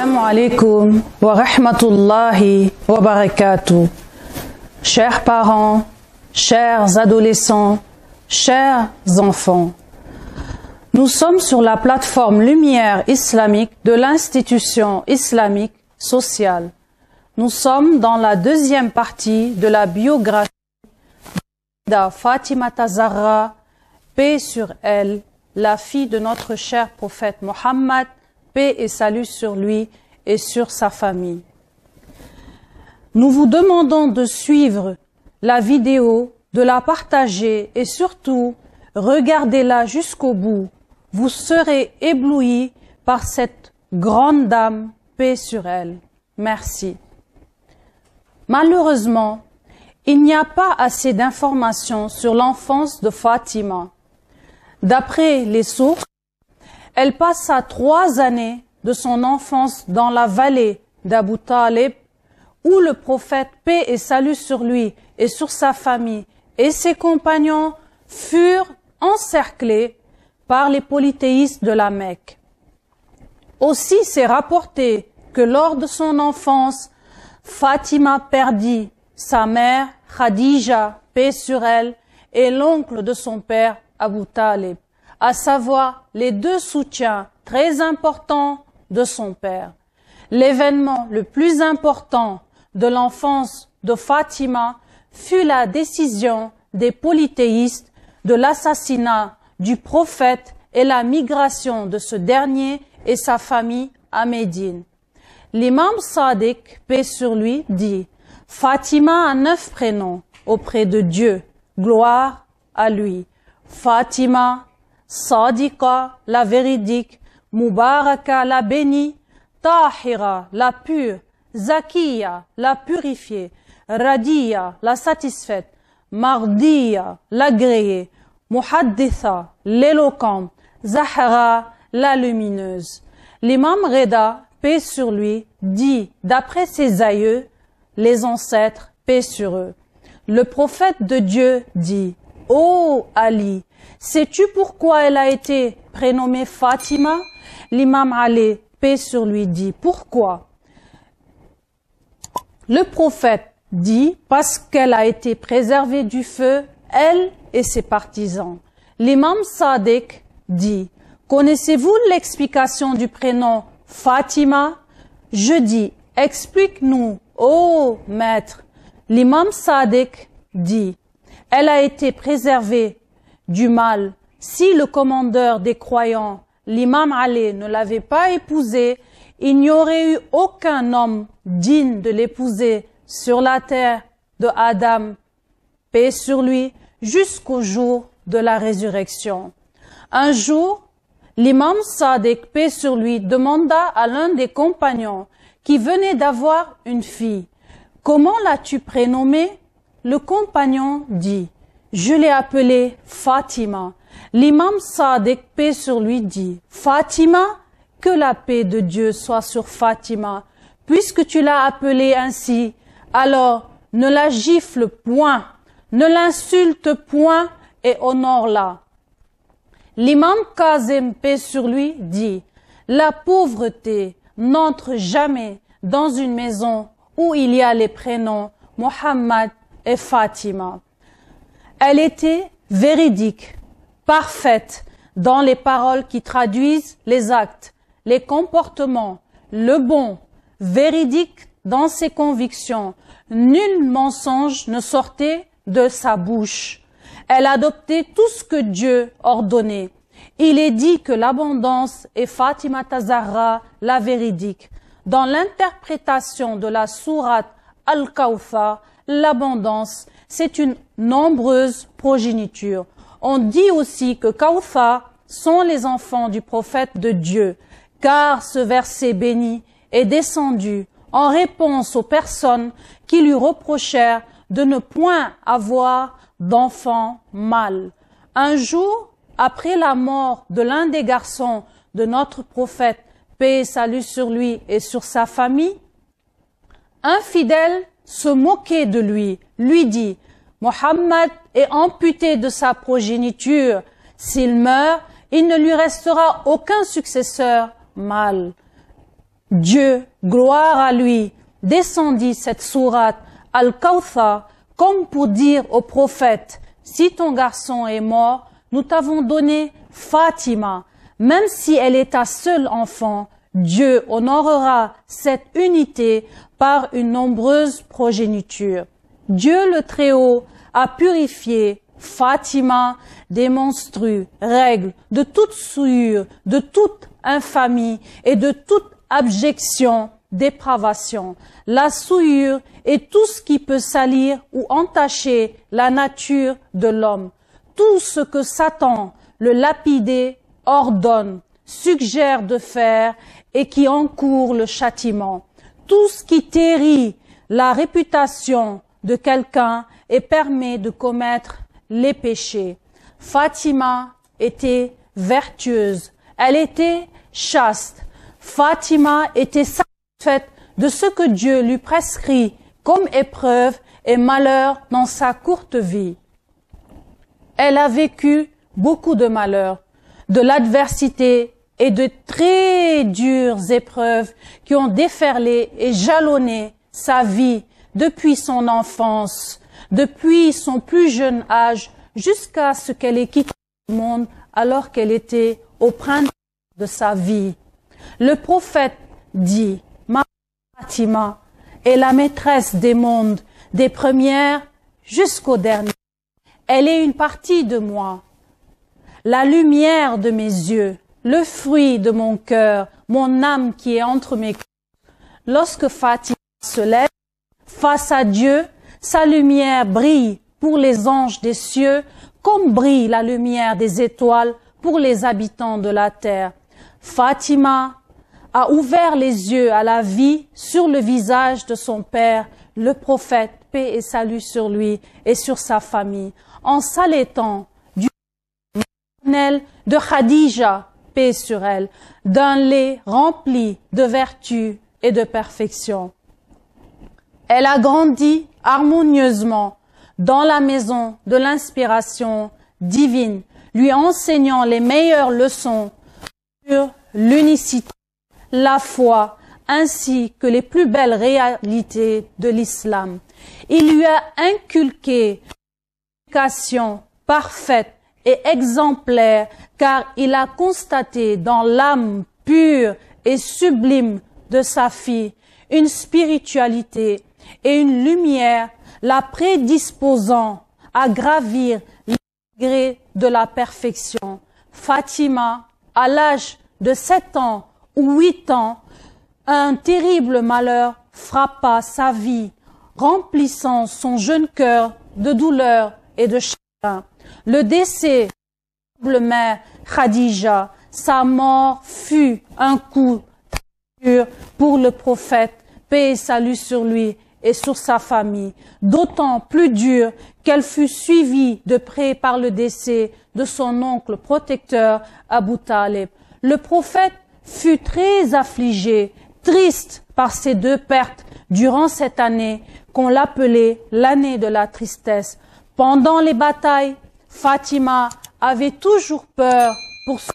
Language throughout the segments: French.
Assalamu alaikum wa rahmatullahi wa barakatuh. Chers parents, chers adolescents, chers enfants, nous sommes sur la plateforme Lumière islamique de l'institution islamique sociale. Nous sommes dans la deuxième partie de la biographie de Fatimata Zahra, paix sur elle, la fille de notre cher prophète Mohammed, paix et salut sur lui et sur sa famille. Nous vous demandons de suivre la vidéo, de la partager et surtout, regardez-la jusqu'au bout. Vous serez éblouis par cette grande dame, paix sur elle. Merci. Malheureusement, il n'y a pas assez d'informations sur l'enfance de Fatima. D'après les sources, elle passa 3 années de son enfance dans la vallée d'Abu Talib, où le prophète, paix et salut sur lui et sur sa famille et ses compagnons furent encerclés par les polythéistes de la Mecque. Aussi s'est rapporté que lors de son enfance, Fatima perdit sa mère Khadija, paix sur elle, et l'oncle de son père Abu Talib, à savoir les 2 soutiens très importants de son père. L'événement le plus important de l'enfance de Fatima fut la décision des polythéistes de l'assassinat du prophète et la migration de ce dernier et sa famille à Médine. L'imam Sadiq, paix sur lui, dit « Fatima a 9 prénoms auprès de Dieu, gloire à lui. Fatima, Sadiqa, la véridique, Mubaraka, la bénie, Tahira, la pure, Zakiya, la purifiée, Radiya, la satisfaite, Mardiya, l'agréée, Muhadditha, l'éloquente, Zahra, la lumineuse. » L'imam Reda, paix sur lui, dit, d'après ses aïeux, les ancêtres, paix sur eux. Le prophète de Dieu dit, « Ô Ali, sais-tu pourquoi elle a été prénommée Fatima ?» L'imam Ali, paix sur lui, dit, « Pourquoi ?» Le prophète dit, « Parce qu'elle a été préservée du feu, elle et ses partisans. » L'imam Sadiq dit, « Connaissez-vous l'explication du prénom Fatima ?» Je dis, « Explique-nous, ô maître. » L'imam Sadiq dit, « Elle a été préservée du mal. Si le commandeur des croyants, l'imam Ali, ne l'avait pas épousée, il n'y aurait eu aucun homme digne de l'épouser sur la terre de Adam, paix sur lui, jusqu'au jour de la résurrection. » Un jour, l'imam Sadiq, paix sur lui, demanda à l'un des compagnons qui venait d'avoir une fille, « Comment l'as-tu prénommée ?» Le compagnon dit, « Je l'ai appelée Fatima. » L'imam Sadiq, paix sur lui, dit, « Fatima, que la paix de Dieu soit sur Fatima. Puisque tu l'as appelée ainsi, alors ne la gifle point, ne l'insulte point et honore-la. » L'imam Kazim, paix sur lui, dit, « La pauvreté n'entre jamais dans une maison où il y a les prénoms Mohammed et Fatima. » Elle était véridique, parfaite dans les paroles qui traduisent les actes, les comportements, le bon, véridique dans ses convictions. Nul mensonge ne sortait de sa bouche. Elle adoptait tout ce que Dieu ordonnait. Il est dit que l'abondance est Fatimata Zahra, la véridique. Dans l'interprétation de la sourate Al-Kawthar, l'abondance, c'est une nombreuse progéniture. On dit aussi que Kawthar sont les enfants du prophète de Dieu, car ce verset béni est descendu en réponse aux personnes qui lui reprochèrent de ne point avoir d'enfants mâles. Un jour, après la mort de l'un des garçons de notre prophète, paix et salut sur lui et sur sa famille, un fidèle se moquait de lui, lui dit, « Mohammed est amputé de sa progéniture. S'il meurt, il ne lui restera aucun successeur mâle. » Dieu, gloire à lui, descendit cette sourate Al-Kawthar comme pour dire au prophète, si ton garçon est mort, nous t'avons donné Fatima. Même si elle est ta seule enfant, Dieu honorera cette unité par une nombreuse progéniture. Dieu le Très-Haut a purifié Fatima des monstrues règles, de toute souillure, de toute infamie et de toute abjection, dépravation. La souillure est tout ce qui peut salir ou entacher la nature de l'homme. Tout ce que Satan, le lapidé, ordonne, suggère de faire et qui encourt le châtiment. Tout ce qui territ la réputation de quelqu'un et permet de commettre les péchés. Fatima était vertueuse, elle était chaste. Fatima était satisfaite de ce que Dieu lui prescrit comme épreuve et malheur dans sa courte vie. Elle a vécu beaucoup de malheurs, de l'adversité et de très dures épreuves qui ont déferlé et jalonné sa vie depuis son enfance, depuis son plus jeune âge, jusqu'à ce qu'elle ait quitté le monde alors qu'elle était au printemps de sa vie. Le prophète dit, ma Fatima est la maîtresse des mondes, des premières jusqu'aux dernières. Elle est une partie de moi, la lumière de mes yeux, le fruit de mon cœur, mon âme qui est entre mes côtes. Lorsque Fatima se lève face à Dieu, sa lumière brille pour les anges des cieux, comme brille la lumière des étoiles pour les habitants de la terre. Fatima a ouvert les yeux à la vie sur le visage de son père, le prophète, paix et salut sur lui et sur sa famille, en s'allaitant du maternel de Khadija, paix sur elle, d'un lait rempli de vertu et de perfection. Elle a grandi harmonieusement dans la maison de l'inspiration divine, lui enseignant les meilleures leçons sur l'unicité, la foi, ainsi que les plus belles réalités de l'islam. Il lui a inculqué une éducation parfaite et exemplaire, car il a constaté dans l'âme pure et sublime de sa fille une spiritualité et une lumière la prédisposant à gravir les degrés de la perfection. Fatima, à l'âge de 7 ans ou 8 ans, un terrible malheur frappa sa vie, remplissant son jeune cœur de douleur et de chagrin. Le décès de la mère Khadija, sa mort fut un coup dur pour le prophète, paix et salut sur lui et sur sa famille, d'autant plus dur qu'elle fut suivie de près par le décès de son oncle protecteur Abu Talib. Le prophète fut très affligé, triste par ces deux pertes durant cette année qu'on l'appelait l'année de la tristesse. Pendant les batailles, Fatima avait toujours peur pour son...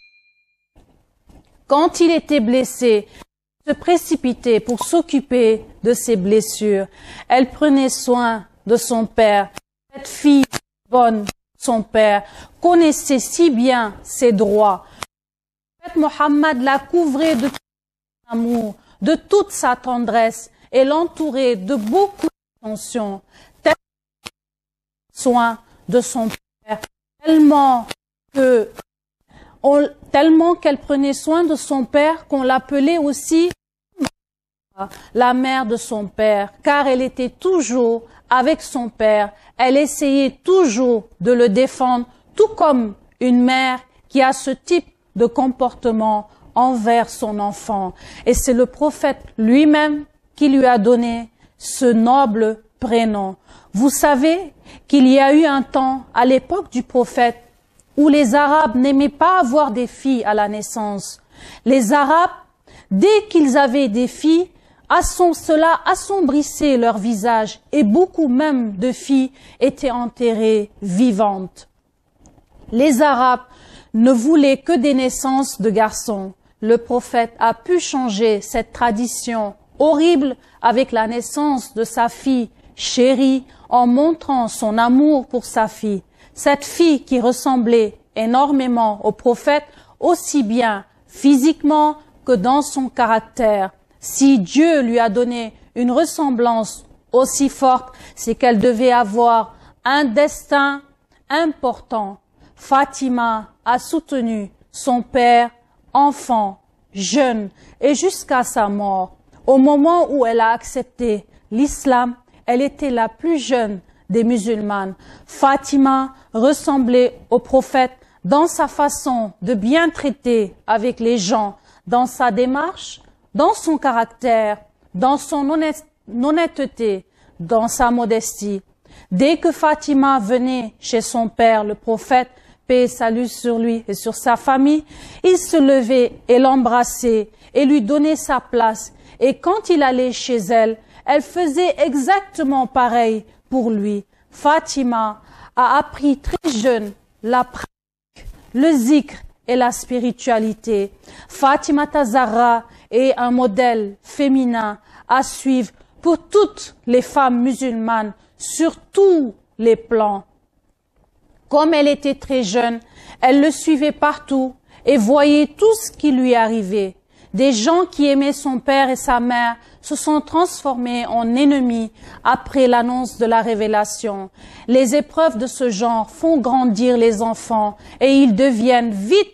Quand il était blessé, se précipitait pour s'occuper de ses blessures. Elle prenait soin de son père. Cette fille bonne, son père, connaissait si bien ses droits. Le prophète Mohammed la couvrait de tout son amour, de toute sa tendresse et l'entourait de beaucoup d'attention. Soin de son père, tellement qu'elle prenait soin de son père qu'on l'appelait aussi la mère de son père, car elle était toujours avec son père. Elle essayait toujours de le défendre, tout comme une mère qui a ce type de comportement envers son enfant. Et c'est le prophète lui-même qui lui a donné ce noble prénom. Vous savez qu'il y a eu un temps, à l'époque du prophète, où les Arabes n'aimaient pas avoir des filles à la naissance. Les Arabes, dès qu'ils avaient des filles, cela assombrissait leur visage et beaucoup même de filles étaient enterrées vivantes. Les Arabes ne voulaient que des naissances de garçons. le prophète a pu changer cette tradition horrible avec la naissance de sa fille chérie en montrant son amour pour sa fille. Cette fille qui ressemblait énormément au prophète, aussi bien physiquement que dans son caractère. Si Dieu lui a donné une ressemblance aussi forte, c'est qu'elle devait avoir un destin important. Fatima a soutenu son père, enfant, jeune et jusqu'à sa mort. Au moment où elle a accepté l'islam, elle était la plus jeune des musulmanes. Fatima ressemblait au prophète dans sa façon de bien traiter avec les gens, dans sa démarche, dans son caractère, dans son honnêteté, dans sa modestie. Dès que Fatima venait chez son père, le prophète, paix et salut sur lui et sur sa famille, il se levait et l'embrassait et lui donnait sa place. Et quand il allait chez elle, elle faisait exactement pareil pour lui. Fatima a appris très jeune la pratique, le zikr et la spiritualité. Fatima Tazara est un modèle féminin à suivre pour toutes les femmes musulmanes sur tous les plans. Comme elle était très jeune, elle le suivait partout et voyait tout ce qui lui arrivait. Des gens qui aimaient son père et sa mère se sont transformés en ennemis après l'annonce de la révélation. Les épreuves de ce genre font grandir les enfants et ils deviennent vite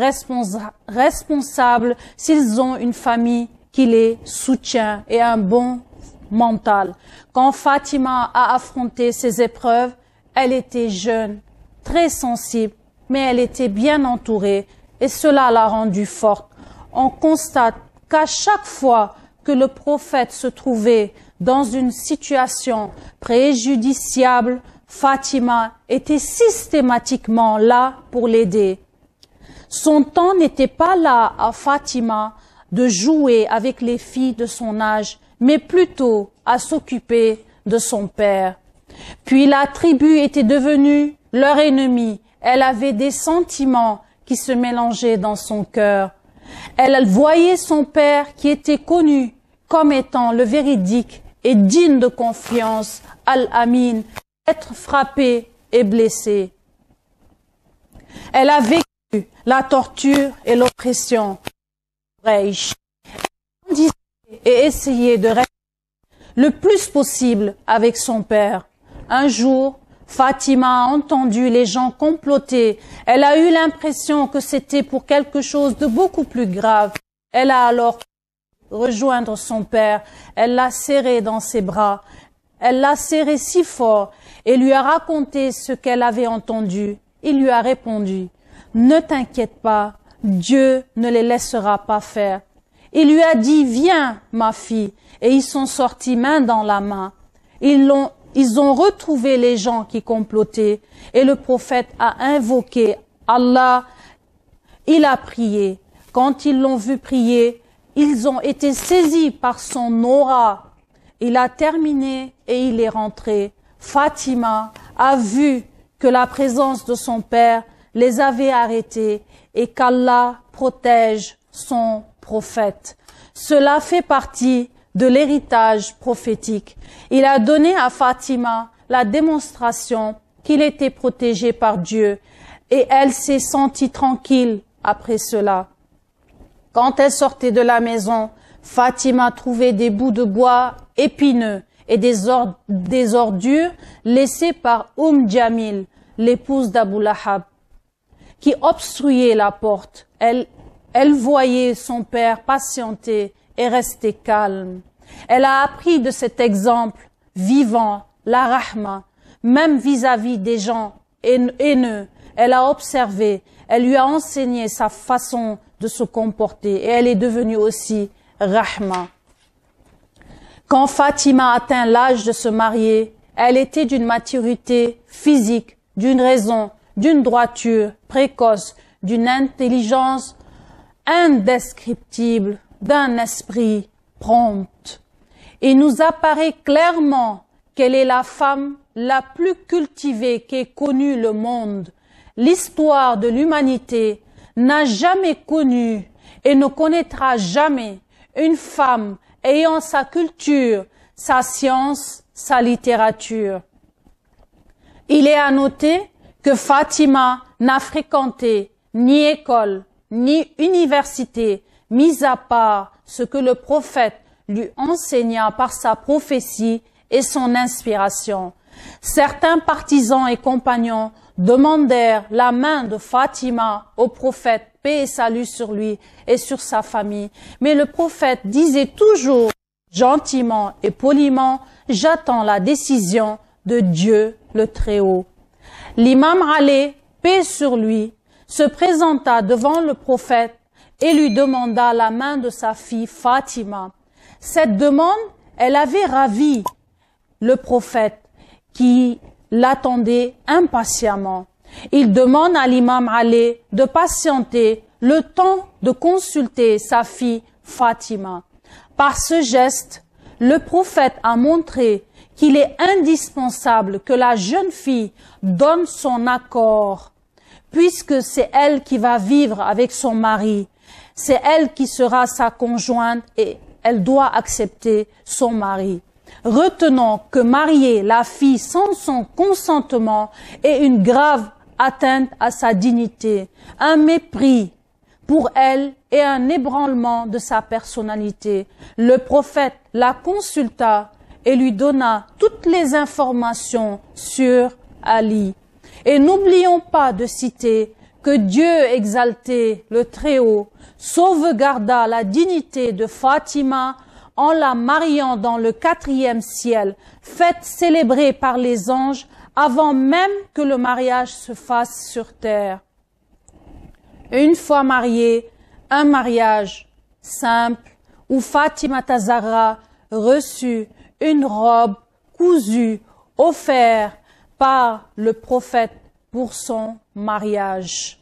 responsables s'ils ont une famille qui les soutient et un bon mental. Quand Fatima a affronté ces épreuves, elle était jeune, très sensible, mais elle était bien entourée et cela l'a rendue forte. On constate qu'à chaque fois que le prophète se trouvait dans une situation préjudiciable, Fatima était systématiquement là pour l'aider. Son temps n'était pas là à Fatima de jouer avec les filles de son âge, mais plutôt à s'occuper de son père. Puis la tribu était devenue leur ennemi. Elle avait des sentiments qui se mélangeaient dans son cœur. Elle voyait son père qui était connu comme étant le véridique et digne de confiance, Al-Amin, être frappé et blessé. Elle a vécu la torture et l'oppression. Elle et essayé de rester le plus possible avec son père. Un jour, Fatima a entendu les gens comploter. Elle a eu l'impression que c'était pour quelque chose de beaucoup plus grave. Elle a alors rejoindre son père. Elle l'a serré dans ses bras. Elle l'a serré si fort et lui a raconté ce qu'elle avait entendu. Il lui a répondu, « Ne t'inquiète pas, Dieu ne les laissera pas faire. » Il lui a dit, « Viens, ma fille. » Et ils sont sortis main dans la main. Ils ont retrouvé les gens qui complotaient et le prophète a invoqué Allah. Il a prié. Quand ils l'ont vu prier, ils ont été saisis par son aura. Il a terminé et il est rentré. Fatima a vu que la présence de son père les avait arrêtés et qu'Allah protège son prophète. Cela fait partie de l'héritage prophétique. Il a donné à Fatima la démonstration qu'il était protégé par Dieu et elle s'est sentie tranquille après cela. Quand elle sortait de la maison, Fatima trouvait des bouts de bois épineux et des ordures laissées par Jamil, l'épouse d'Abu Lahab, qui obstruait la porte. Elle voyait son père patienter et rester calme. Elle a appris de cet exemple vivant la rahma, même vis-à-vis des gens haineux. Elle a observé, elle lui a enseigné sa façon de se comporter et elle est devenue aussi rahma. Quand Fatima atteint l'âge de se marier, elle était d'une maturité physique, d'une raison, d'une droiture précoce, d'une intelligence indescriptible, d'un esprit prompt. Il nous apparaît clairement qu'elle est la femme la plus cultivée qu'ait connue le monde. L'histoire de l'humanité n'a jamais connu et ne connaîtra jamais une femme ayant sa culture, sa science, sa littérature. Il est à noter que Fatima n'a fréquenté ni école, ni université, mis à part ce que le prophète lui enseigna par sa prophétie et son inspiration. Certains partisans et compagnons demandèrent la main de Fatima au prophète, paix et salut sur lui et sur sa famille. Mais le prophète disait toujours gentiment et poliment, j'attends la décision de Dieu le Très-Haut. L'imam Ali, paix sur lui, se présenta devant le prophète et lui demanda la main de sa fille Fatima. Cette demande, elle avait ravi le prophète qui l'attendait impatiemment. Il demande à l'imam Ali de patienter le temps de consulter sa fille Fatima. Par ce geste, le prophète a montré qu'il est indispensable que la jeune fille donne son accord, puisque c'est elle qui va vivre avec son mari. C'est elle qui sera sa conjointe et elle doit accepter son mari. Retenons que marier la fille sans son consentement est une grave atteinte à sa dignité, un mépris pour elle et un ébranlement de sa personnalité. Le prophète la consulta et lui donna toutes les informations sur Ali. Et n'oublions pas de citer que Dieu exalté, le Très-Haut, sauvegarda la dignité de Fatima en la mariant dans le 4e ciel, fête célébrée par les anges avant même que le mariage se fasse sur terre. Une fois mariée, un mariage simple où Fatima Zahra reçut une robe cousue offerte par le prophète pour son mariage.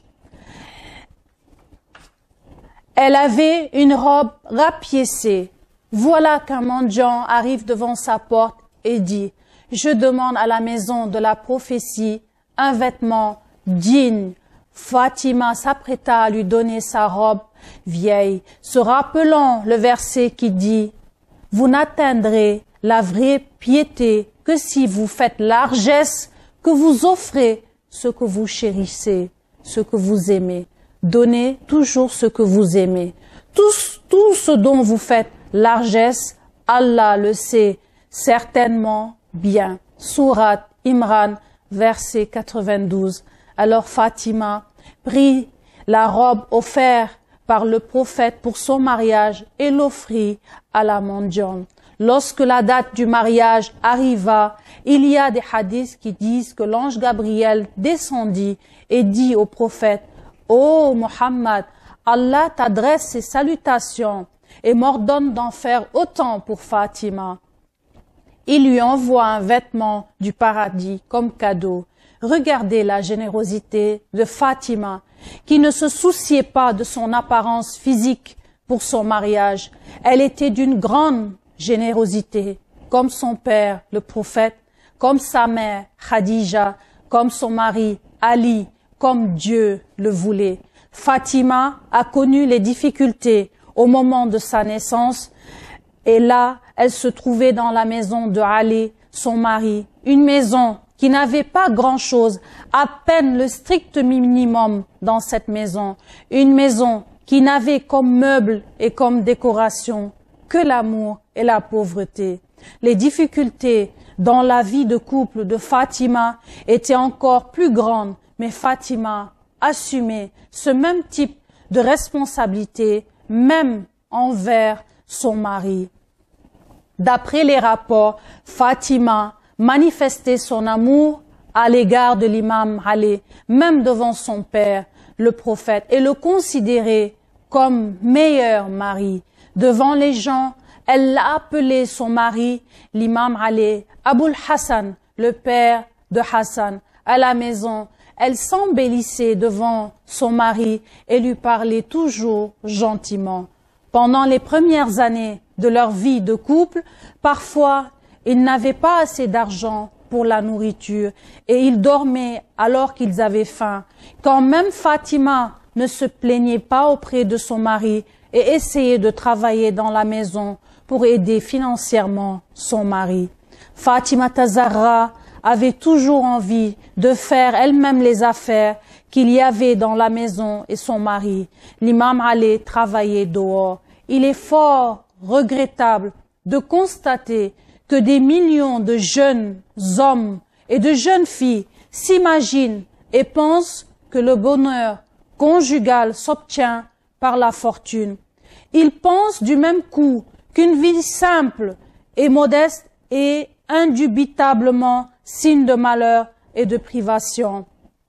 Elle avait une robe rapiécée. Voilà qu'un mendiant arrive devant sa porte et dit « Je demande à la maison de la prophétie un vêtement digne. » Fatima s'apprêta à lui donner sa robe vieille, se rappelant le verset qui dit « Vous n'atteindrez la vraie piété que si vous faites largesse, que vous offrez ce que vous chérissez, ce que vous aimez. Donnez toujours ce que vous aimez. Tout ce dont vous faites largesse, Allah le sait certainement bien. » Sourate Imran, verset 92. Alors Fatima prit la robe offerte par le prophète pour son mariage et l'offrit à la mendiante. Lorsque la date du mariage arriva, il y a des hadiths qui disent que l'ange Gabriel descendit et dit au prophète « Ô Muhammad, Allah t'adresse ses salutations et m'ordonne d'en faire autant pour Fatima. » Il lui envoie un vêtement du paradis comme cadeau. Regardez la générosité de Fatima, qui ne se souciait pas de son apparence physique pour son mariage. Elle était d'une grande générosité, comme son père, le prophète, comme sa mère, Khadija, comme son mari, Ali, comme Dieu le voulait. Fatima a connu les difficultés au moment de sa naissance, et là, elle se trouvait dans la maison de Ali, son mari, une maison qui n'avait pas grand-chose, à peine le strict minimum dans cette maison, une maison qui n'avait comme meuble et comme décoration que l'amour et la pauvreté. Les difficultés dans la vie de couple de Fatima étaient encore plus grandes, mais Fatima assumait ce même type de responsabilité, même envers son mari. D'après les rapports, Fatima manifestait son amour à l'égard de l'imam Ali, même devant son père, le prophète, et le considérait comme meilleur mari. Devant les gens, elle l'a appelé son mari, l'imam Ali, Aboul Hassan, le père de Hassan. À la maison, elle s'embellissait devant son mari et lui parlait toujours gentiment. Pendant les premières années de leur vie de couple, parfois, ils n'avaient pas assez d'argent pour la nourriture et ils dormaient alors qu'ils avaient faim. Quand même Fatima ne se plaignait pas auprès de son mari et essayait de travailler dans la maison pour aider financièrement son mari. Fatima Zahra avait toujours envie de faire elle-même les affaires qu'il y avait dans la maison et son mari. L'imam Ali travaillait dehors. Il est fort regrettable de constater que des millions de jeunes hommes et de jeunes filles s'imaginent et pensent que le bonheur conjugal s'obtient par la fortune. Ils pensent du même coup qu'une vie simple et modeste est indubitablement signe de malheur et de privation.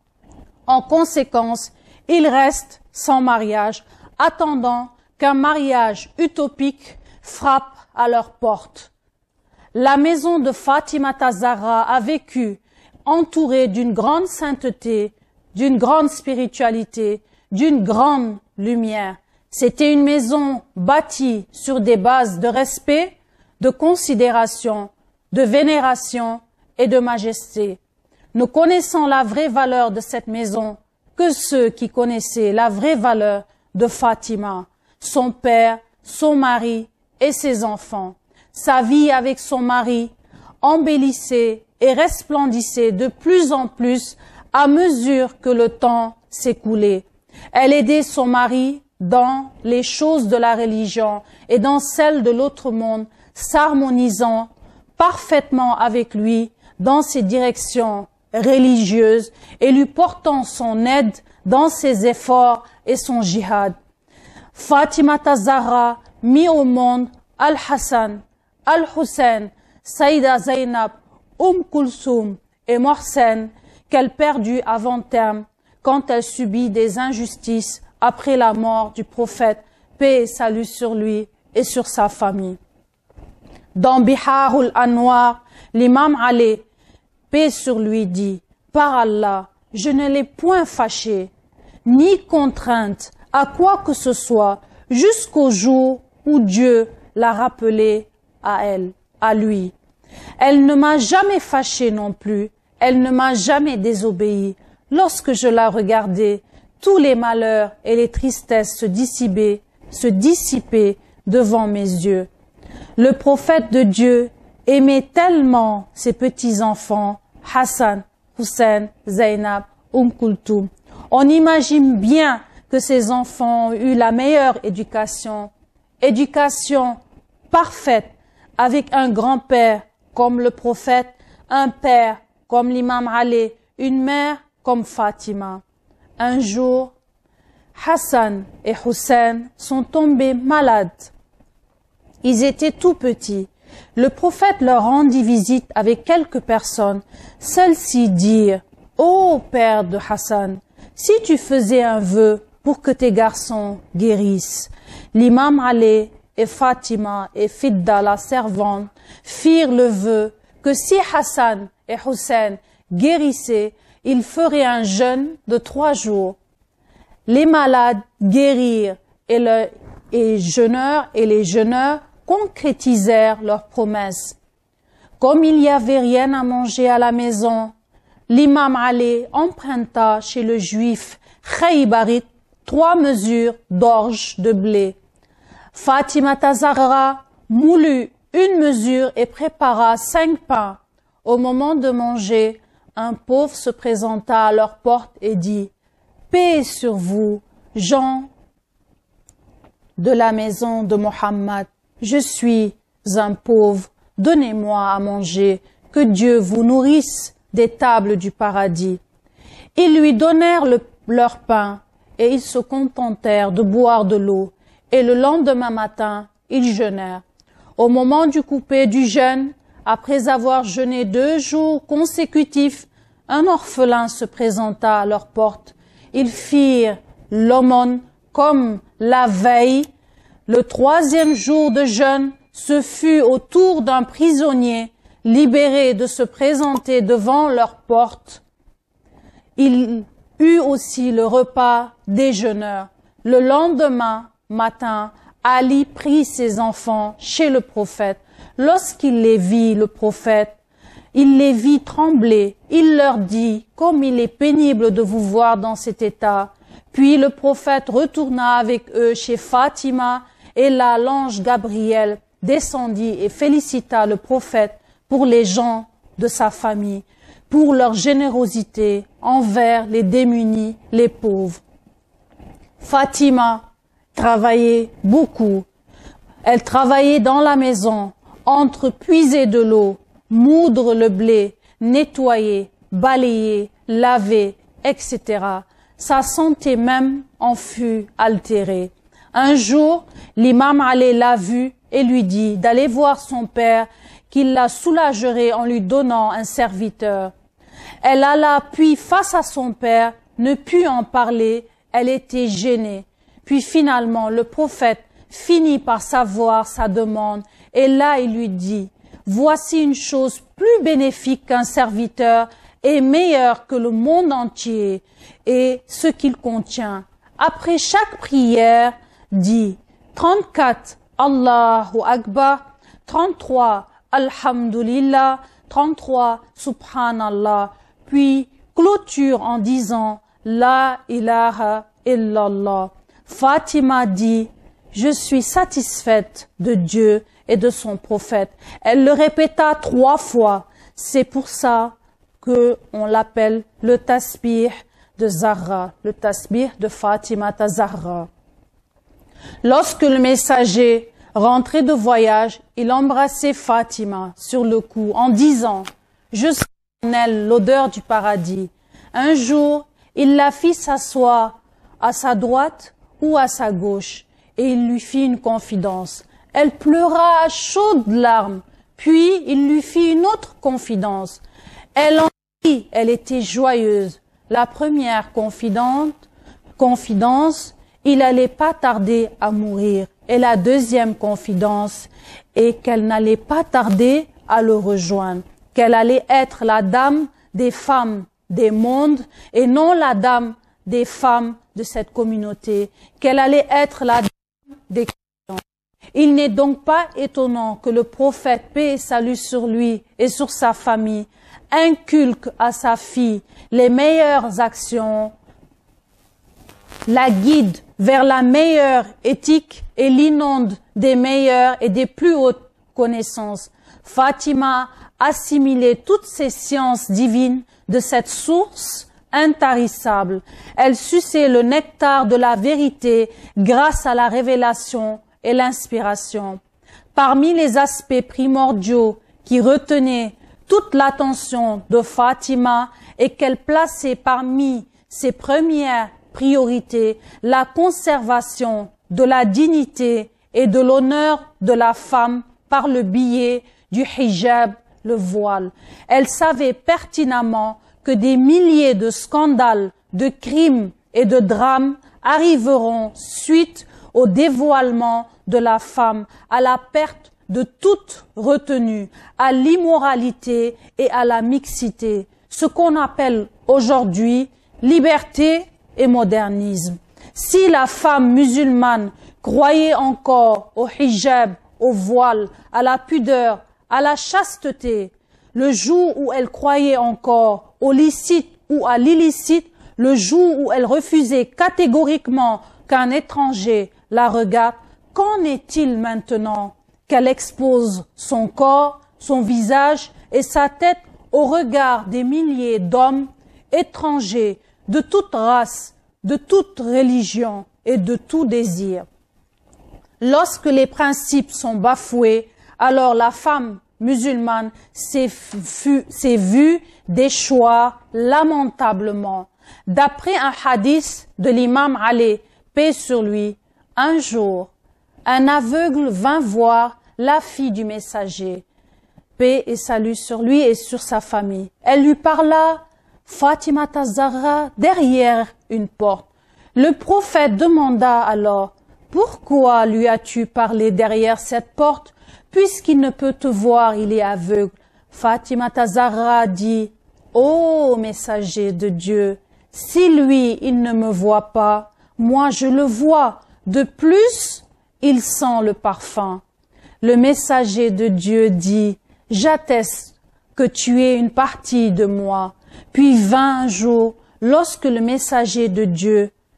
En conséquence, ils restent sans mariage, attendant qu'un mariage utopique frappe à leur porte. La maison de Fatima Zahra a vécu entourée d'une grande sainteté, d'une grande spiritualité, d'une grande lumière. C'était une maison bâtie sur des bases de respect, de considération, de vénération et de majesté. Ne connaissant la vraie valeur de cette maison que ceux qui connaissaient la vraie valeur de Fatima, son père, son mari et ses enfants. Sa vie avec son mari embellissait et resplendissait de plus en plus à mesure que le temps s'écoulait. Elle aidait son mari dans les choses de la religion et dans celles de l'autre monde, s'harmonisant parfaitement avec lui dans ses directions religieuses et lui portant son aide dans ses efforts et son jihad. Fatima Zahra mit au monde Al-Hassan, Al-Hussein, Saïda Zainab, Kulthum et Mohsen qu'elle perdut avant terme quand elle subit des injustices après la mort du prophète, paix et salut sur lui et sur sa famille. Dans Biharul Anwar, l'imam Ali, paix sur lui, dit « Par Allah, je ne l'ai point fâchée, ni contrainte à quoi que ce soit, jusqu'au jour où Dieu l'a rappelé à elle, à lui. Elle ne m'a jamais fâchée non plus, elle ne m'a jamais désobéi. Lorsque je la regardais, tous les malheurs et les tristesses se dissipaient devant mes yeux. Le prophète de Dieu aimait tellement ses petits-enfants, Hassan, Hussein, Zainab, Kulthum. On imagine bien que ces enfants ont eu la meilleure éducation parfaite, avec un grand-père comme le prophète, un père comme l'imam Ali, une mère comme Fatima. Un jour, Hassan et Hussein sont tombés malades. Ils étaient tout petits. Le prophète leur rendit visite avec quelques personnes. Celles-ci dirent « Ô père de Hassan, si tu faisais un vœu pour que tes garçons guérissent. » L'imam Ali et Fatima et Fidda, la servante, firent le vœu que si Hassan et Hussein guérissaient, ils feraient un jeûne de 3 jours. Les malades guérirent et les jeûneurs concrétisèrent leurs promesses. Comme il n'y avait rien à manger à la maison, l'imam Ali emprunta chez le juif Khaybarit 3 mesures d'orge de blé. Fatima Zahra moulut une mesure et prépara 5 pains. Au moment de manger, un pauvre se présenta à leur porte et dit « Paix sur vous, gens de la maison de Mohammed. Je suis un pauvre, donnez-moi à manger, que Dieu vous nourrisse des tables du paradis. » Ils lui donnèrent leur pain et ils se contentèrent de boire de l'eau. Et le lendemain matin, ils jeûnèrent. Au moment du coupé du jeûne, après avoir jeûné 2 jours consécutifs, un orphelin se présenta à leur porte. Ils firent l'aumône comme la veille. Le 3e jour de jeûne, ce fut au tour d'un prisonnier libéré de se présenter devant leur porte. Il eut aussi le repas des jeûneurs. Le lendemain matin, Ali prit ses enfants chez le prophète. Lorsqu'il les vit, le prophète, il les vit trembler. Il leur dit « Comme il est pénible de vous voir dans cet état. Puis le prophète retourna avec eux chez Fatima, et là l'ange Gabriel descendit et félicita le prophète pour les gens de sa famille, pour leur générosité envers les démunis, les pauvres. Fatima travaillait beaucoup. Elle travaillait dans la maison, entre puiser de l'eau, moudre le blé, nettoyer, balayer, laver, etc. Sa santé même en fut altérée. Un jour, l'imam Ali l'a vue et lui dit d'aller voir son père, qu'il la soulagerait en lui donnant un serviteur. Elle alla puis face à son père, ne put en parler, elle était gênée. Puis finalement, le prophète finit par savoir sa demande, et là il lui dit, « Voici une chose plus bénéfique qu'un serviteur et meilleure que le monde entier et ce qu'il contient. » Après chaque prière, dit 34 Allahu Akbar, 33 Alhamdulillah, 33 Subhanallah, puis clôture en disant La ilaha illallah. Fatima dit, je suis satisfaite de Dieu et de son prophète. Elle le répéta 3 fois. C'est pour ça que on l'appelle le tasbih de Zahra, le tasbih de Fatima Zahra. Lorsque le messager rentrait de voyage, il embrassait Fatima sur le cou en disant « Je sens en elle l'odeur du paradis ». Un jour, il la fit s'asseoir à sa droite ou à sa gauche et il lui fit une confidence. Elle pleura à chaudes larmes, puis il lui fit une autre confidence. Elle en rit, elle était joyeuse. La première confidence, il n'allait pas tarder à mourir. Et la deuxième confidence est qu'elle n'allait pas tarder à le rejoindre, qu'elle allait être la dame des femmes des mondes et non la dame des femmes de cette communauté, qu'elle allait être la dame des croyants. Il n'est donc pas étonnant que le prophète, paix et salut sur lui et sur sa famille, inculque à sa fille les meilleures actions, la guide vers la meilleure éthique et l'inonde des meilleures et des plus hautes connaissances. Fatima assimilait toutes ces sciences divines de cette source intarissable. Elle suçait le nectar de la vérité grâce à la révélation et l'inspiration. Parmi les aspects primordiaux qui retenaient toute l'attention de Fatima et qu'elle plaçait parmi ses premières priorités, la conservation de la dignité et de l'honneur de la femme par le biais du hijab, le voile. Elle savait pertinemment que des milliers de scandales, de crimes et de drames arriveront suite au dévoilement de la femme, à la perte de toute retenue, à l'immoralité et à la mixité, ce qu'on appelle aujourd'hui liberté et modernisme. Si la femme musulmane croyait encore au hijab, au voile, à la pudeur, à la chasteté, le jour où elle croyait encore au licite ou à l'illicite, le jour où elle refusait catégoriquement qu'un étranger la regarde, qu'en est-il maintenant qu'elle expose son corps, son visage et sa tête au regard des milliers d'hommes étrangers de toute race, de toute religion et de tout désir? Lorsque les principes sont bafoués, alors la femme musulmane s'est vue déchoir lamentablement. D'après un hadith de l'imam Ali, paix sur lui, un jour, un aveugle vint voir la fille du messager, paix et salut sur lui et sur sa famille. Elle lui parla, Fatima Zahra, derrière une porte. Le prophète demanda alors, pourquoi lui as-tu parlé derrière cette porte? Puisqu'il ne peut te voir, il est aveugle. Fatima Zahra dit, ô messager de Dieu, si lui, il ne me voit pas, moi je le vois. De plus, il sent le parfum. Le messager de Dieu dit, j'atteste que tu es une partie de moi. Puis vint un jour, lorsque le messager de Dieu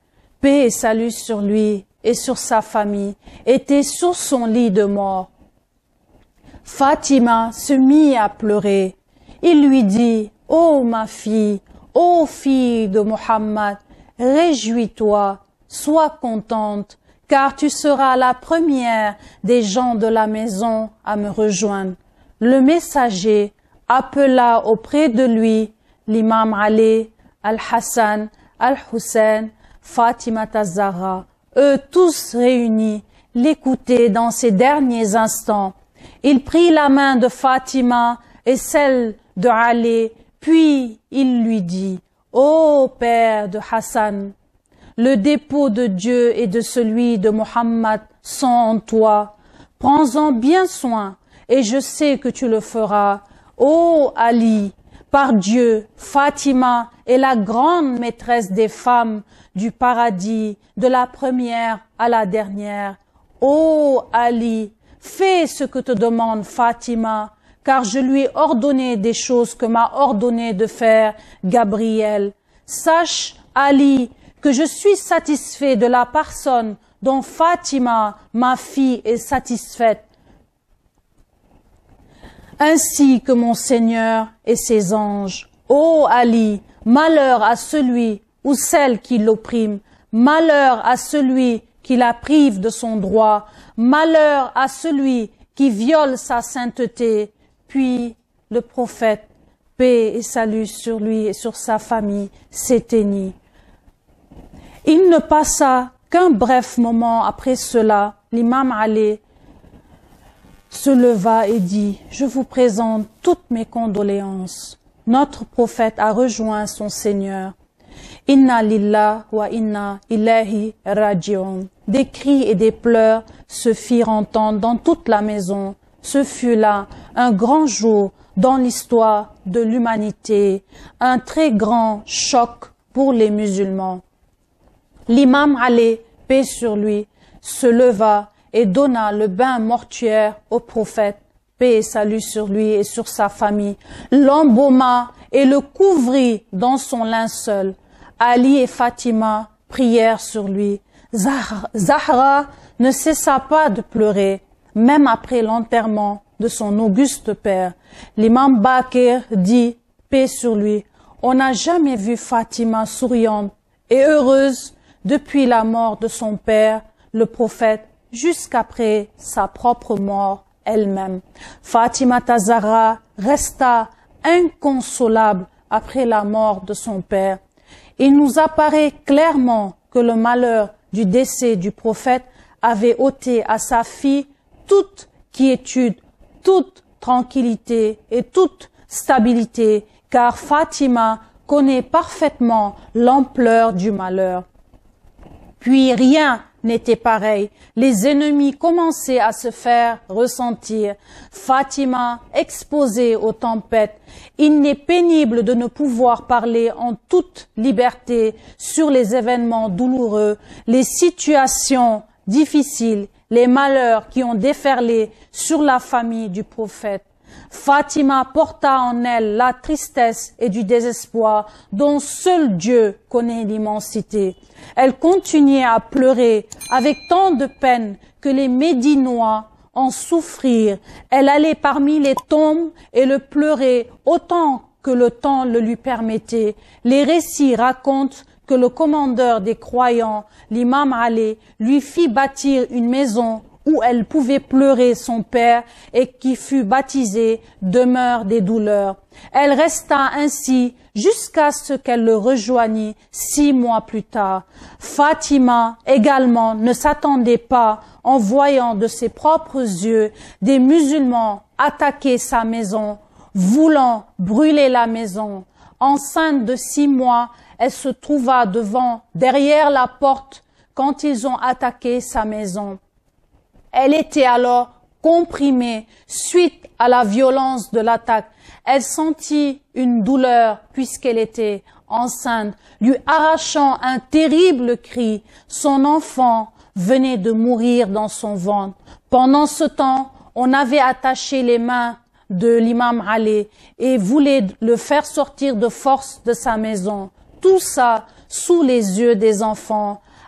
paix et salut sur lui et sur sa famille, était sur son lit de mort. Fatima se mit à pleurer. Il lui dit, « Ô ma fille, ô fille de Mohammed, réjouis-toi, sois contente, car tu seras la première des gens de la maison à me rejoindre. » Le messager appela auprès de lui l'imam Ali, Al-Hassan, Al-Hussein, Fatima Zahra. Eux tous réunis l'écoutaient dans ces derniers instants. Il prit la main de Fatima et celle de Ali, puis il lui dit, « Ô père de Hassan, le dépôt de Dieu et de celui de Mohammed sont en toi. Prends-en bien soin, et je sais que tu le feras. Ô Ali, par Dieu, Fatima est la grande maîtresse des femmes du paradis, de la première à la dernière. Ô Ali, fais ce que te demande Fatima, car je lui ai ordonné des choses que m'a ordonné de faire Gabriel. Sache, Ali, que je suis satisfait de la personne dont Fatima, ma fille, est satisfaite, ainsi que mon Seigneur et ses anges. Ô Ali, malheur à celui ou celle qui l'opprime, malheur à celui qui la prive de son droit, malheur à celui qui viole sa sainteté. » Puis le prophète, paix et salut sur lui et sur sa famille, s'éteignit. Il ne passa qu'un bref moment après cela, l'imam Ali se leva et dit, « Je vous présente toutes mes condoléances. Notre prophète a rejoint son Seigneur. Inna lillah wa inna ilayhi raji'un. » Des cris et des pleurs se firent entendre dans toute la maison. Ce fut là un grand jour dans l'histoire de l'humanité, un très grand choc pour les musulmans. L'imam Ali, paix sur lui, se leva et donna le bain mortuaire au prophète, paix et salut sur lui et sur sa famille, l'embauma et le couvrit dans son linceul. Ali et Fatima prièrent sur lui. Zahra ne cessa pas de pleurer, même après l'enterrement de son auguste père. L'imam Bakir dit, paix sur lui, on n'a jamais vu Fatima souriante et heureuse depuis la mort de son père, le prophète, jusqu'après sa propre mort elle-même. Fatima Zahra resta inconsolable après la mort de son père. Il nous apparaît clairement que le malheur du décès du prophète avait ôté à sa fille toute quiétude, toute tranquillité et toute stabilité, car Fatima connaît parfaitement l'ampleur du malheur. Puis rien n'était pareil. Les ennemis commençaient à se faire ressentir. Fatima exposée aux tempêtes. Il n'est pénible de ne pouvoir parler en toute liberté sur les événements douloureux, les situations difficiles, les malheurs qui ont déferlé sur la famille du prophète. Fatima porta en elle la tristesse et du désespoir dont seul Dieu connaît l'immensité. Elle continuait à pleurer avec tant de peine que les Médinois en souffrirent. Elle allait parmi les tombes et le pleurait autant que le temps le lui permettait. Les récits racontent que le commandeur des croyants, l'imam Ali, lui fit bâtir une maison où elle pouvait pleurer son père et qui fut baptisée demeure des douleurs. Elle resta ainsi jusqu'à ce qu'elle le rejoignît 6 mois plus tard. Fatima également ne s'attendait pas, en voyant de ses propres yeux des musulmans attaquer sa maison, voulant brûler la maison. Enceinte de 6 mois, elle se trouva derrière la porte quand ils ont attaqué sa maison. Elle était alors comprimée suite à la violence de l'attaque. Elle sentit une douleur puisqu'elle était enceinte, lui arrachant un terrible cri. Son enfant venait de mourir dans son ventre. Pendant ce temps, on avait attaché les mains de l'imam Ali et voulait le faire sortir de force de sa maison. Tout ça sous les yeux des enfants.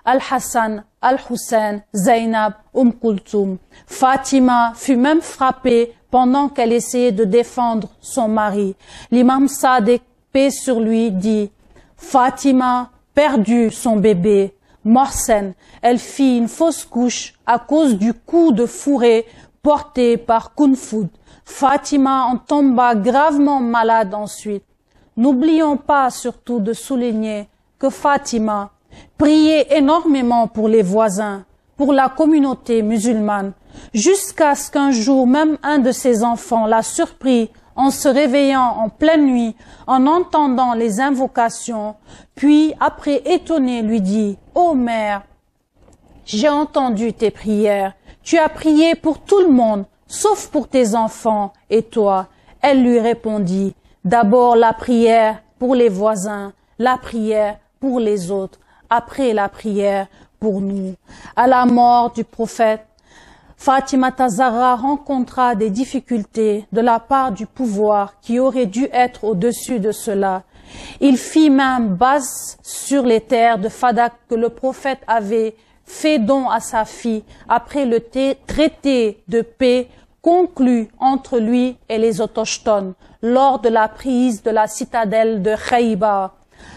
Al-Hassan, Al-Hussein, Zainab, Kulthum. Fatima fut même frappée pendant qu'elle essayait de défendre son mari. L'imam Sadiq, paix sur lui, dit « Fatima perdut son bébé. Morsen, elle fit une fausse couche à cause du coup de fourré porté par Kunfud. Fatima en tomba gravement malade ensuite. N'oublions pas surtout de souligner que Fatima priait énormément pour les voisins, pour la communauté musulmane, jusqu'à ce qu'un jour même un de ses enfants la surprit en se réveillant en pleine nuit, en entendant les invocations, puis après étonné lui dit « Ô mère, j'ai entendu tes prières, tu as prié pour tout le monde, sauf pour tes enfants et toi. » Elle lui répondit « D'abord la prière pour les voisins, la prière pour les autres, après la prière pour nous. » À la mort du prophète, Fatima Zahra rencontra des difficultés de la part du pouvoir qui aurait dû être au-dessus de cela. Il fit même base sur les terres de Fadak que le prophète avait fait don à sa fille après le traité de paix conclu entre lui et les autochtones lors de la prise de la citadelle de Khaybar.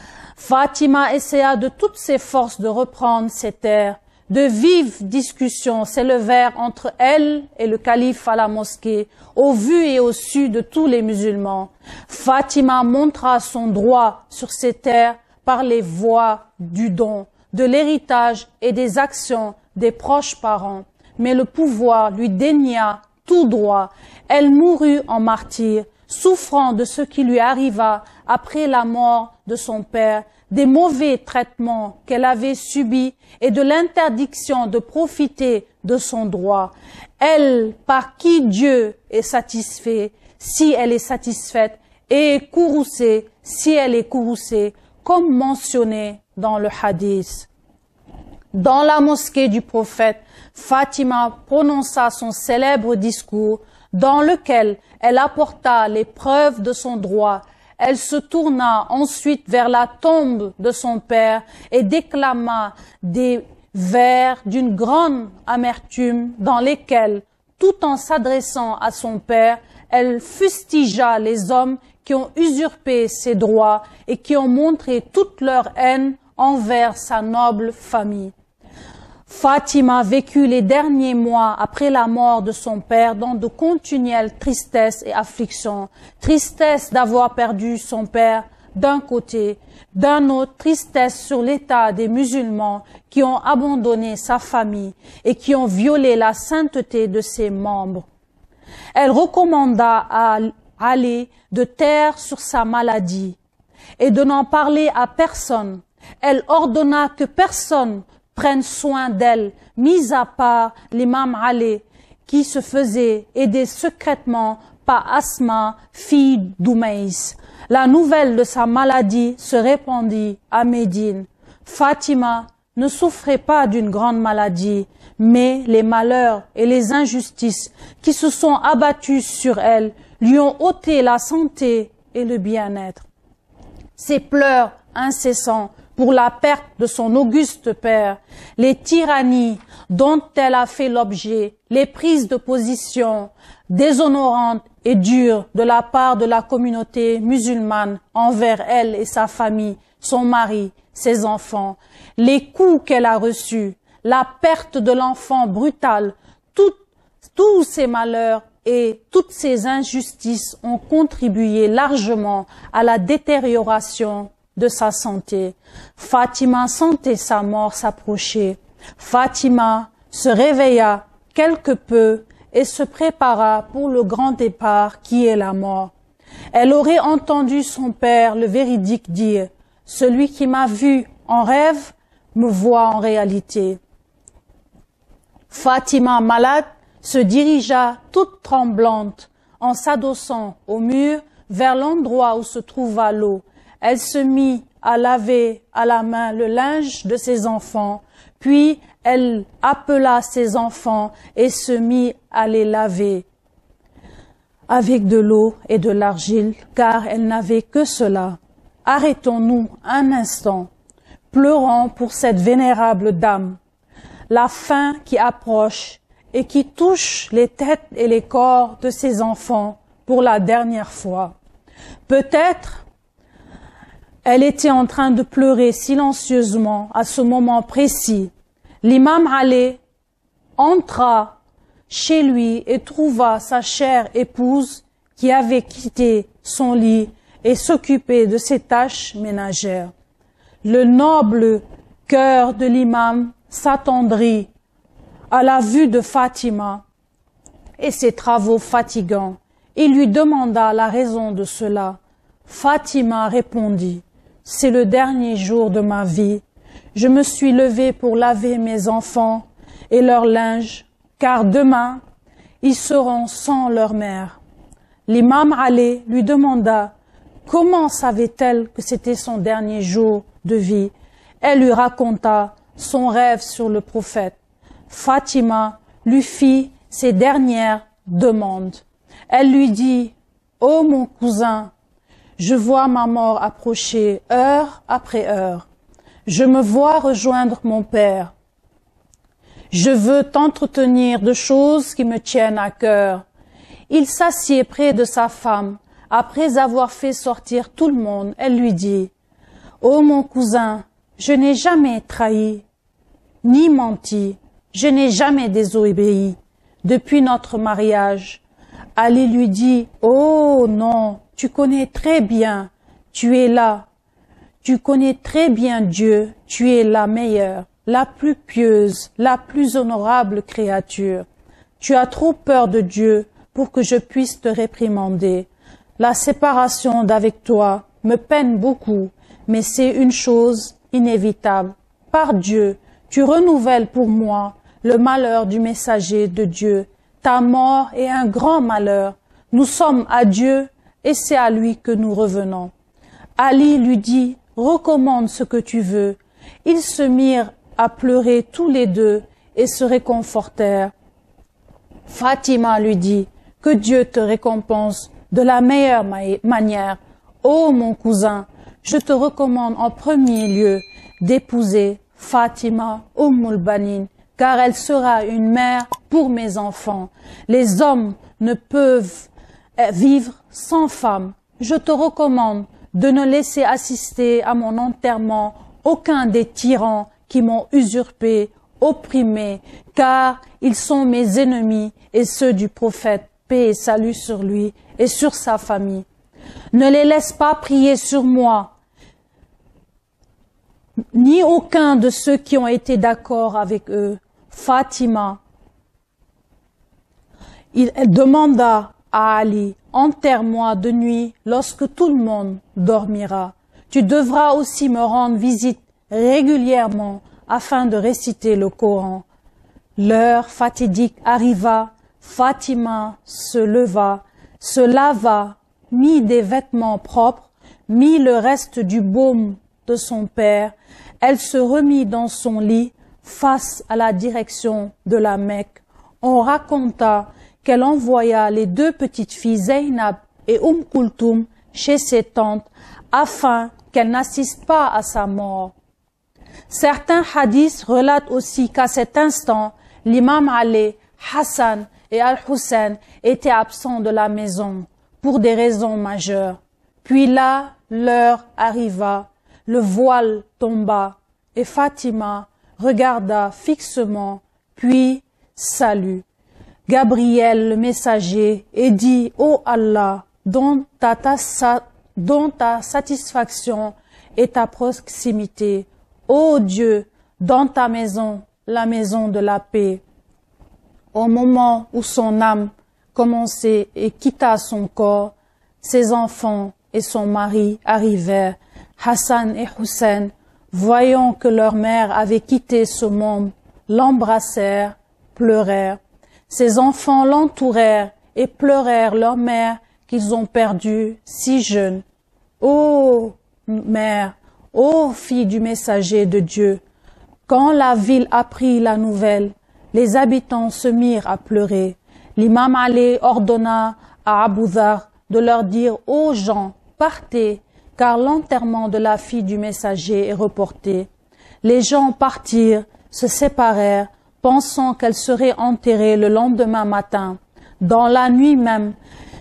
Fatima essaya de toutes ses forces de reprendre ces terres. De vives discussions s'élevèrent entre elle et le calife à la mosquée, au vu et au su de tous les musulmans. Fatima montra son droit sur ces terres par les voies du don, de l'héritage et des actions des proches parents. Mais le pouvoir lui dénia tout droit. Elle mourut en martyr, souffrant de ce qui lui arriva après la mort de son père, des mauvais traitements qu'elle avait subis et de l'interdiction de profiter de son droit. Elle, par qui Dieu est satisfait, si elle est satisfaite, et courroucée, si elle est courroucée, comme mentionné dans le hadith. Dans la mosquée du prophète, Fatima prononça son célèbre discours dans lequel elle apporta les preuves de son droit. Elle se tourna ensuite vers la tombe de son père et déclama des vers d'une grande amertume dans lesquels, tout en s'adressant à son père, elle fustigea les hommes qui ont usurpé ses droits et qui ont montré toute leur haine envers sa noble famille. Fatima vécut les derniers mois après la mort de son père dans de continuelles tristesses et afflictions. Tristesse d'avoir perdu son père d'un côté, d'un autre tristesse sur l'état des musulmans qui ont abandonné sa famille et qui ont violé la sainteté de ses membres. Elle recommanda à Ali de taire sur sa maladie et de n'en parler à personne. Elle ordonna que personne prenne soin d'elle, mis à part l'imam Ali, qui se faisait aider secrètement par Asma, fille d'Oumaïs. La nouvelle de sa maladie se répandit à Médine. Fatima ne souffrait pas d'une grande maladie, mais les malheurs et les injustices qui se sont abattus sur elle lui ont ôté la santé et le bien-être. Ses pleurs incessants pour la perte de son auguste père, les tyrannies dont elle a fait l'objet, les prises de position déshonorantes et dures de la part de la communauté musulmane envers elle et sa famille, son mari, ses enfants, les coups qu'elle a reçus, la perte de l'enfant brutal, tous ces malheurs et toutes ces injustices ont contribué largement à la détérioration de sa santé. Fatima sentait sa mort s'approcher. Fatima se réveilla quelque peu et se prépara pour le grand départ qui est la mort. Elle aurait entendu son père, le véridique, dire « Celui qui m'a vu en rêve me voit en réalité ». Fatima, malade, se dirigea toute tremblante en s'adossant au mur vers l'endroit où se trouva l'eau. Elle se mit à laver à la main le linge de ses enfants, puis elle appela ses enfants et se mit à les laver avec de l'eau et de l'argile, car elle n'avait que cela. Arrêtons-nous un instant pleurant pour cette vénérable dame. La fin qui approche et qui touche les têtes et les corps de ses enfants pour la dernière fois. Peut-être elle était en train de pleurer silencieusement à ce moment précis. L'imam Ali entra chez lui et trouva sa chère épouse qui avait quitté son lit et s'occupait de ses tâches ménagères. Le noble cœur de l'imam s'attendrit à la vue de Fatima et ses travaux fatigants. Il lui demanda la raison de cela. Fatima répondit, « C'est le dernier jour de ma vie. Je me suis levée pour laver mes enfants et leur linge, car demain, ils seront sans leur mère. » L'imam Ali lui demanda comment savait-elle que c'était son dernier jour de vie. Elle lui raconta son rêve sur le prophète. Fatima lui fit ses dernières demandes. Elle lui dit, « Ô mon cousin, je vois ma mort approcher heure après heure. Je me vois rejoindre mon père. Je veux t'entretenir de choses qui me tiennent à cœur. » Il s'assied près de sa femme. Après avoir fait sortir tout le monde, elle lui dit, « Ô mon cousin, je n'ai jamais trahi, ni menti, je n'ai jamais désobéi depuis notre mariage. » Ali lui dit, « Oh non, tu connais très bien, tu es là. Tu connais très bien Dieu, tu es la meilleure, la plus pieuse, la plus honorable créature. Tu as trop peur de Dieu pour que je puisse te réprimander. La séparation d'avec toi me peine beaucoup, mais c'est une chose inévitable. Par Dieu, tu renouvelles pour moi le malheur du messager de Dieu. Ta mort est un grand malheur. Nous sommes à Dieu et c'est à lui que nous revenons. » Ali lui dit, « Recommande ce que tu veux. » Ils se mirent à pleurer tous les deux et se réconfortèrent. Fatima lui dit, « Que Dieu te récompense de la meilleure manière. Ô mon cousin, je te recommande en premier lieu d'épouser Fatima Banin, car elle sera une mère pour mes enfants. Les hommes ne peuvent vivre sans femme. Je te recommande de ne laisser assister à mon enterrement aucun des tyrans qui m'ont usurpé, opprimé, car ils sont mes ennemis et ceux du prophète, paix et salut sur lui et sur sa famille. Ne les laisse pas prier sur moi, ni aucun de ceux qui ont été d'accord avec eux. » Fatima, elle demanda à Ali, « Enterre-moi de nuit lorsque tout le monde dormira. Tu devras aussi me rendre visite régulièrement afin de réciter le Coran. » L'heure fatidique arriva. Fatima se leva, se lava, mit des vêtements propres, mit le reste du baume de son père. Elle se remit dans son lit face à la direction de la Mecque. On raconta qu'elle envoya les deux petites filles Zainab et Kulthum chez ses tantes afin qu'elles n'assistent pas à sa mort. Certains hadiths relatent aussi qu'à cet instant, l'imam Ali, Hassan et Al-Hussein étaient absents de la maison pour des raisons majeures. Puis là, l'heure arriva, le voile tomba et Fatima regarda fixement, puis salut Gabriel le messager et dit, « Ô Allah, dont ta satisfaction et ta proximité, ô Dieu, dans ta maison, la maison de la paix. » Au moment où son âme commençait et quitta son corps, ses enfants et son mari arrivèrent. Hassan et Hussein, voyant que leur mère avait quitté ce monde, l'embrassèrent, pleurèrent. Ses enfants l'entourèrent et pleurèrent leur mère qu'ils ont perdue si jeune. Ô mère, ô fille du messager de Dieu, quand la ville apprit la nouvelle, les habitants se mirent à pleurer. L'imam Ali ordonna à Abu Dhar de leur dire aux gens, partez, car l'enterrement de la fille du messager est reporté. Les gens partirent, se séparèrent, pensant qu'elle serait enterrée le lendemain matin. Dans la nuit même,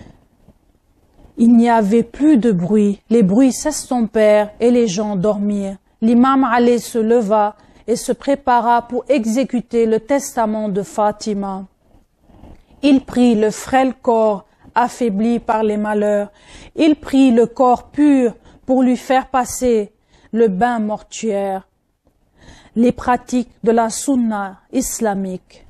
il n'y avait plus de bruit. Les bruits s'estompèrent et les gens dormirent. L'imam Ali se leva et se prépara pour exécuter le testament de Fatima. Il prit le frêle corps affaibli par les malheurs. Il prit le corps pur pour lui faire passer le bain mortuaire. Les pratiques de la sunna islamique.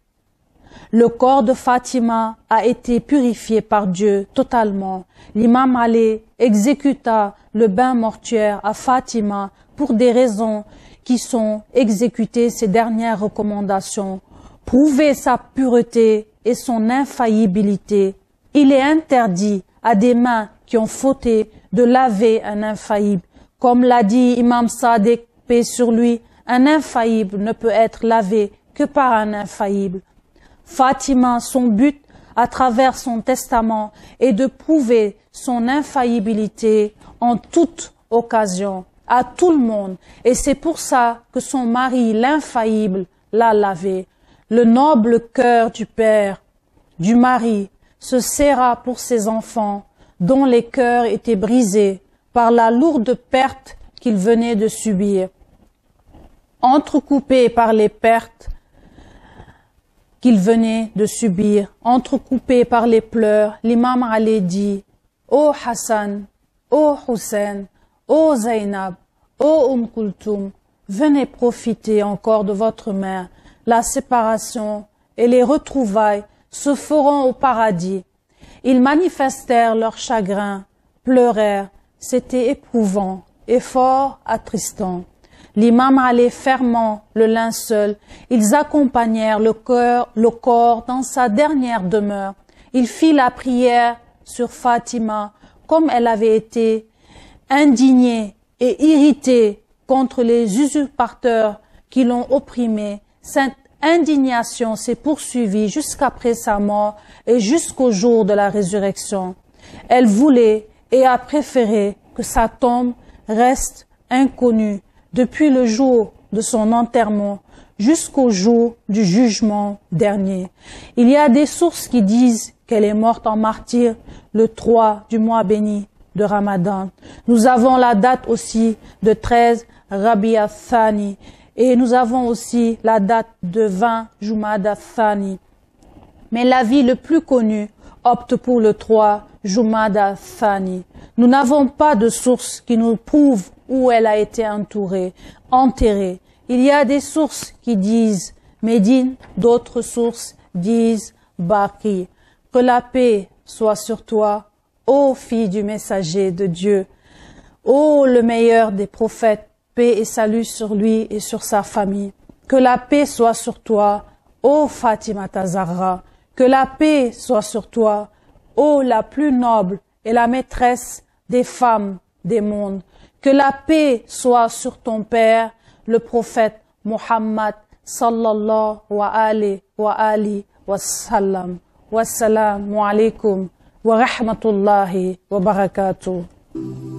Le corps de Fatima a été purifié par Dieu totalement. L'imam Ali exécuta le bain mortuaire à Fatima pour des raisons qui sont exécutées ces dernières recommandations. Prouver sa pureté et son infaillibilité. Il est interdit à des mains qui ont fauté de laver un infaillible. Comme l'a dit Imam Sadiq, paix sur lui, un infaillible ne peut être lavé que par un infaillible. Fatima, son but à travers son testament est de prouver son infaillibilité en toute occasion, à tout le monde. Et c'est pour ça que son mari, l'infaillible, l'a lavé. Le noble cœur du père, du mari, se serra pour ses enfants, dont les cœurs étaient brisés par la lourde perte qu'il venait de subir. Entrecoupé par les pertes qu'il venait de subir, entrecoupé par les pleurs, l'imam Ali dit « Ô Hassan, ô Hussein, ô Zainab, ô Kulthum, venez profiter encore de votre mère. La séparation et les retrouvailles se feront au paradis. » Ils manifestèrent leur chagrin, pleurèrent, c'était éprouvant et fort attristant. L'imam Ali fermant le linceul, ils accompagnèrent le corps dans sa dernière demeure. Il fit la prière sur Fatima, comme elle avait été indignée et irritée contre les usurpateurs qui l'ont opprimée. Cette indignation s'est poursuivie jusqu'après sa mort et jusqu'au jour de la résurrection. Elle voulait et a préféré que sa tombe reste inconnue depuis le jour de son enterrement jusqu'au jour du jugement dernier. Il y a des sources qui disent qu'elle est morte en martyr le 3 du mois béni de Ramadan. Nous avons la date aussi de 13 Rabi'a Thani et nous avons aussi la date de 20 Jumada Thani. Mais l'avis le plus connu opte pour le 3 Jumada Thani. Nous n'avons pas de source qui nous prouve où elle a été enterrée. Il y a des sources qui disent Médine, d'autres sources disent Baqi. Que la paix soit sur toi, ô fille du messager de Dieu, ô le meilleur des prophètes, paix et salut sur lui et sur sa famille. Que la paix soit sur toi, ô Fatima Zahra. Que la paix soit sur toi, ô la plus noble et la maîtresse des femmes des mondes. Que la paix soit sur ton père, le prophète Muhammad sallallahu alayhi wa sallam. Wassalamu alaikum wa rahmatullahi wa barakatuh.